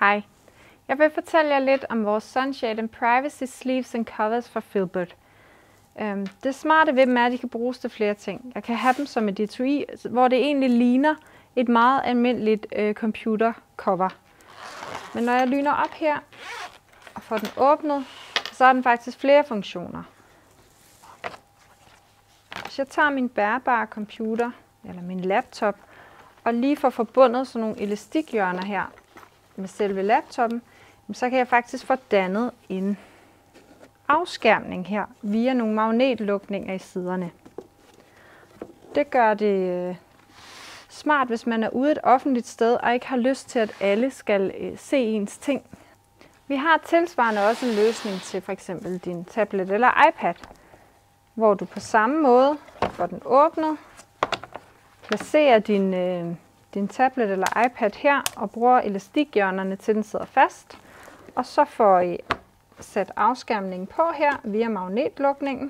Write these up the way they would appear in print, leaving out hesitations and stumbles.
Hej. Jeg vil fortælle jer lidt om vores Sunshade and Privacy Sleeves and Covers fra Filbert. Det smarte ved dem er, at de kan bruges til flere ting. Jeg kan have dem som et etui, hvor det egentlig ligner et meget almindeligt computercover. Men når jeg lyner op her og får den åbnet, så har den faktisk flere funktioner. Hvis jeg tager min bærbare computer eller min laptop og lige får forbundet sådan nogle elastikhjørner her med selve laptoppen, så kan jeg faktisk få dannet en afskærmning her via nogle magnetlukninger i siderne. Det gør det smart, hvis man er ude et offentligt sted og ikke har lyst til, at alle skal se ens ting. Vi har tilsvarende også en løsning til f.eks. din tablet eller iPad, hvor du på samme måde får den åbnet, placerer din tablet eller iPad her og bruger elastikhjørnerne til den sidder fast. Og så får I sat afskærmningen på her via magnetlukningen.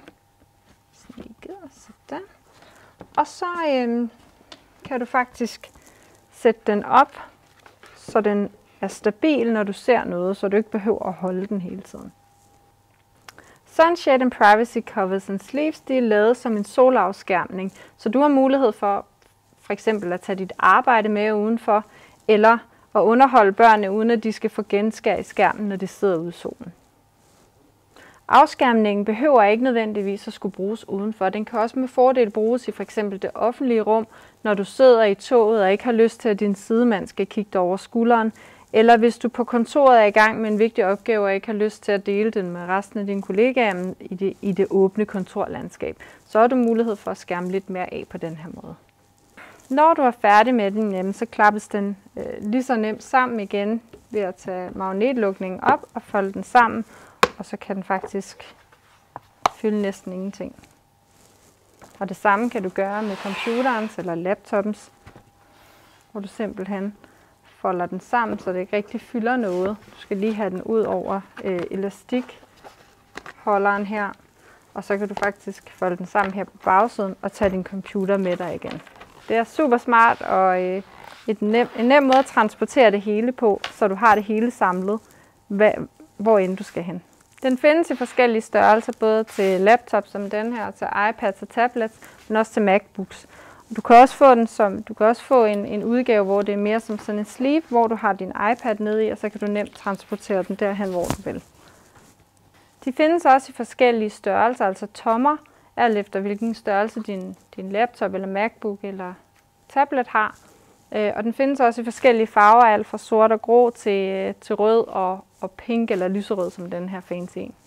Og så kan du faktisk sætte den op, så den er stabil, når du ser noget, så du ikke behøver at holde den hele tiden. Sunshade and Privacy Covers and Sleeves, de er lavet som en solafskærmning, så du har mulighed for eksempel at tage dit arbejde med udenfor, eller at underholde børnene, uden at de skal få genskær i skærmen, når de sidder ude i solen. Afskærmningen behøver ikke nødvendigvis at skulle bruges udenfor. Den kan også med fordel bruges i f.eks. det offentlige rum, når du sidder i toget og ikke har lyst til, at din sidemand skal kigge dig over skulderen, eller hvis du på kontoret er i gang med en vigtig opgave og ikke har lyst til at dele den med resten af dine kollegaer i det åbne kontorlandskab, så har du mulighed for at skærme lidt mere af på den her måde. Når du er færdig med den, så klappes den lige så nemt sammen igen ved at tage magnetlukningen op og folde den sammen, og så kan den faktisk fylde næsten ingenting. Og det samme kan du gøre med computerens eller laptoppens, hvor du simpelthen folder den sammen, så det ikke rigtig fylder noget. Du skal lige have den ud over elastikholderen her, og så kan du faktisk folde den sammen her på bagsiden og tage din computer med dig igen. Det er super smart og en nem måde at transportere det hele på, så du har det hele samlet, hvor end du skal hen. Den findes i forskellige størrelser, både til laptops som den her, til iPads og tablets, men også til MacBooks. Du kan også få en udgave, hvor det er mere som sådan en sleeve, hvor du har din iPad nede i, og så kan du nemt transportere den derhen, hvor du vil. De findes også i forskellige størrelser, altså tommer, alt efter hvilken størrelse din laptop eller MacBook eller tablet har. Og den findes også i forskellige farver, alt fra sort og grå til rød og pink eller lyserød, som den her fancy en.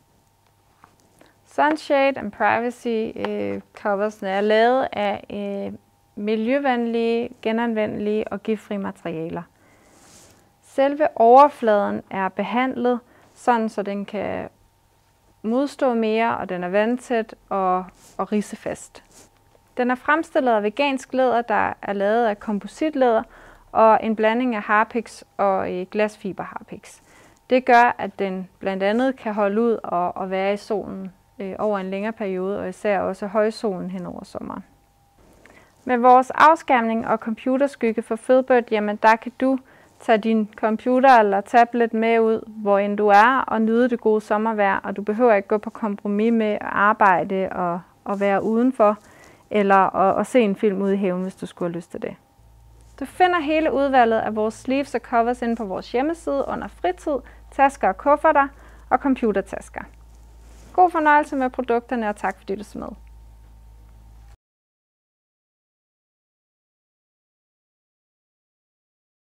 Sunshade and Privacy Covers er lavet af miljøvenlige, genanvendelige og giftfrie materialer. Selve overfladen er behandlet, sådan så den kan modstå mere, og den er vandtæt og ridsefast. Den er fremstillet af vegansk læder, der er lavet af kompositlæder og en blanding af harpiks og glasfiber harpiks. Det gør, at den blandt andet kan holde ud og være i solen over en længere periode, og især også højsolen hen over sommeren. Med vores afskærmning og computerskygge for Filbert, jamen der kan du tage din computer eller tablet med ud, hvor end du er, og nyde det gode sommervejr, og du behøver ikke gå på kompromis med at arbejde og være udenfor, eller at se en film ude i haven, hvis du skulle have lyst til det. Du finder hele udvalget af vores sleeves og covers inde på vores hjemmeside under fritid, tasker og kufferter og computertasker. God fornøjelse med produkterne, og tak fordi du så med.